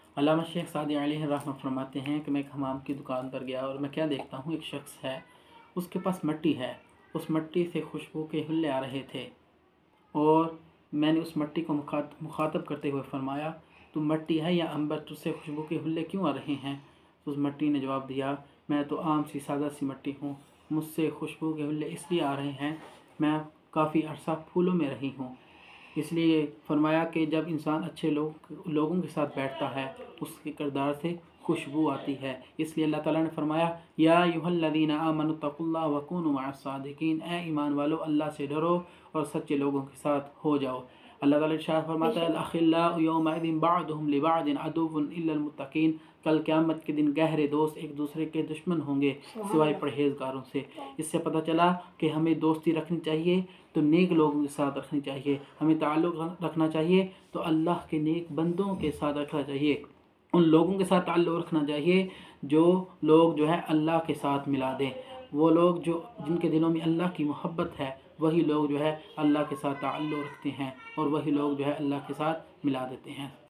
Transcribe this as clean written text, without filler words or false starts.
علامہ شیخ Saadi علیہ الرحمہ فرماتے ہیں کہ میں ایک حمام کی دکان پر گیا اور میں کیا دیکھتا ہوں، ایک شخص ہے، اس کے پاس مٹی ہے، اس مٹی سے خوشبو کے حلے آ رہے تھے، اور میں نے اس مٹی کو مخاطب کرتے ہوئے فرمایا، تو مٹی ہے یا عنبر، تجھ سے خوشبو کے حلے کیوں آ رہے ہیں؟ تو اس مٹی نے جواب دیا، میں تو عام سی سادہ سی مٹی ہوں، مجھ سے خوشبو کے حلے اس لیے آ رہے ہیں، میں کافی عرصہ پھولوں میں رہی ہوں۔ اس لیے فرمایا کہ جب انسان اچھے لوگوں کے ساتھ بیٹھتا ہے، اس کے کردار سے خوشبو آتی ہے۔ اس لیے اللہ تعالیٰ نے فرمایا، یا ایھا الذین آمنوا اتقوا اللہ وکونوا مع الصادقین، اے ایمان والو اللہ سے ڈرو اور سچے لوگوں کے ساتھ ہو جاؤ۔ اللہ تعالیٰ ارشاد فرماتا ہے، الاخلاء یومئذ بعضهم لبعض عدو الا المتقین، کل قیامت کے دن گہرے دوست ایک دوسرے کے دشمن ہوں گے سوائے پرہیزگاروں سے۔ اس سے پتہ چلا کہ ہمیں دوستی رکھنی چاہیے تو نیک لوگوں کے ساتھ رکھنی چاہیے، ہمیں تعلق رکھنا چاہیے تو اللہ کے نیک بندوں کے ساتھ رکھنا چاہیے، ان لوگوں کے ساتھ تعلق رکھنا چاہیے جو لوگ اللہ کے ساتھ ملا دیں، وہ لوگ جن کے دلوں میں اللہ کی محبت ہے، وہی لوگ اللہ کے ساتھ تعلق رکھتے ہیں، اور وہی لوگ اللہ کے ساتھ ملا دیتے ہیں۔